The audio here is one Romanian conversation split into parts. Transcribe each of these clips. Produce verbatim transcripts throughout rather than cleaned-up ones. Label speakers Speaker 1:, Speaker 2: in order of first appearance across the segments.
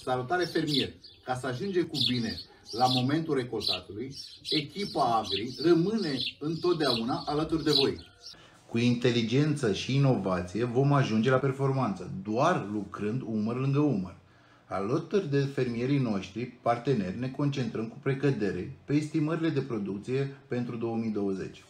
Speaker 1: Salutare fermieri! Ca să ajungem cu bine la momentul recoltatului, echipa Agri rămâne întotdeauna alături de voi.
Speaker 2: Cu inteligență și inovație vom ajunge la performanță, doar lucrând umăr lângă umăr. Alături de fermierii noștri, parteneri, ne concentrăm cu precădere pe estimările de producție pentru două mii douăzeci.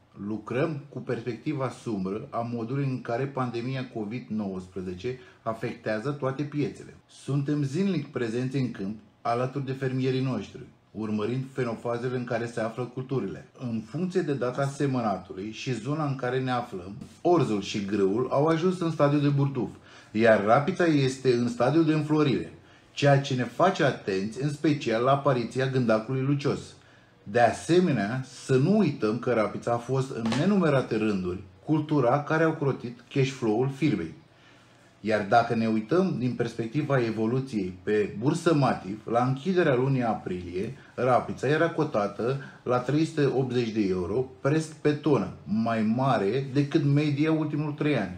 Speaker 2: Lucrăm cu perspectiva sumbră a modului în care pandemia COVID nouăsprezece afectează toate piețele. Suntem zilnic prezenți în câmp, alături de fermierii noștri, urmărind fenofazele în care se află culturile. În funcție de data semănatului și zona în care ne aflăm, orzul și grâul au ajuns în stadiul de burduf, iar rapița este în stadiul de înflorire, ceea ce ne face atenți în special la apariția gândacului lucios. De asemenea, să nu uităm că rapița a fost în nenumerate rânduri cultura care a ocrotit cash flow-ul firmei. Iar dacă ne uităm din perspectiva evoluției pe bursă Matif, la închiderea lunii aprilie, rapița era cotată la trei sute optzeci de euro preț pe tonă, mai mare decât media ultimul trei ani.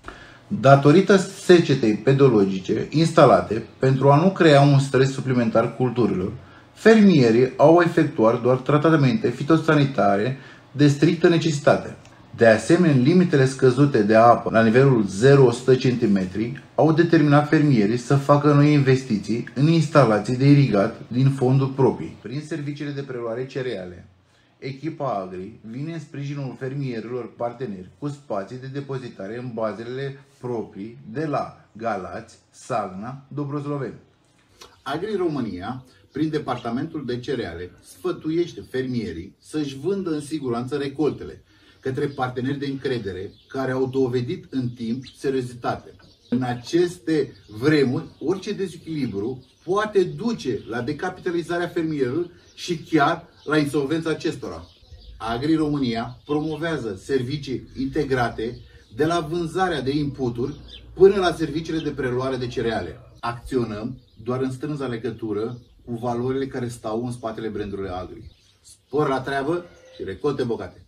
Speaker 2: Datorită secetei pedologice instalate pentru a nu crea un stres suplimentar culturilor, fermierii au efectuat doar tratamente fitosanitare de strictă necesitate. De asemenea, limitele scăzute de apă la nivelul zero la o sută centimetri au determinat fermierii să facă noi investiții în instalații de irigat din fonduri proprii. Prin serviciile de preluare cereale, echipa Agri vine în sprijinul fermierilor parteneri cu spații de depozitare în bazele proprii de la Galați, Sagna, Dobrosloveni.
Speaker 1: Agri România, prin departamentul de cereale, sfătuiește fermierii să-și vândă în siguranță recoltele către parteneri de încredere care au dovedit în timp seriozitate. În aceste vremuri, orice dezechilibru poate duce la decapitalizarea fermierilor și chiar la insolvența acestora. Agri România promovează servicii integrate de la vânzarea de inputuri până la serviciile de preluare de cereale. Acționăm doar în strânsă legătură cu valorile care stau în spatele brandurilor Agri. Spor la treabă și recolte bogate!